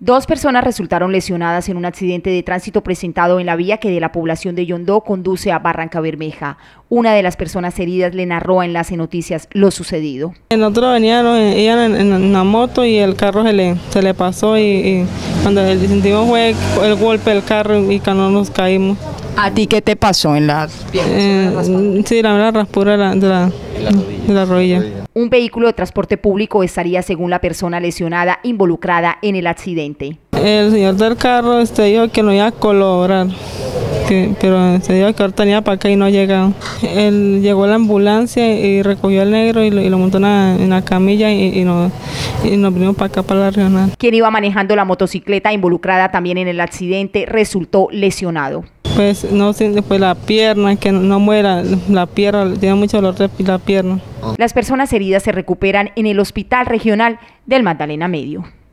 2 personas resultaron lesionadas en un accidente de tránsito presentado en la vía que de la población de Yondó conduce a Barrancabermeja. Una de las personas heridas le narró a Enlace Noticias lo sucedido. Nosotros veníamos, iban en la moto y el carro se le pasó y cuando sentimos fue el golpe del carro y cuando nos caímos. ¿A ti qué te pasó en las piernas? Sí, la raspura de la rodilla. Un vehículo de transporte público estaría, según la persona lesionada, involucrada en el accidente. El señor del carro dijo que no iba a colaborar, pero se dijo que ahora tenía para acá y no ha llegado. Él llegó a la ambulancia y recogió al negro y lo montó en la camilla y nos vinimos para acá, para la regional. Quien iba manejando la motocicleta involucrada también en el accidente resultó lesionado. Pues no sé, después la pierna, que no muera, la pierna, tiene mucho dolor de la pierna. Las personas heridas se recuperan en el Hospital Regional del Magdalena Medio.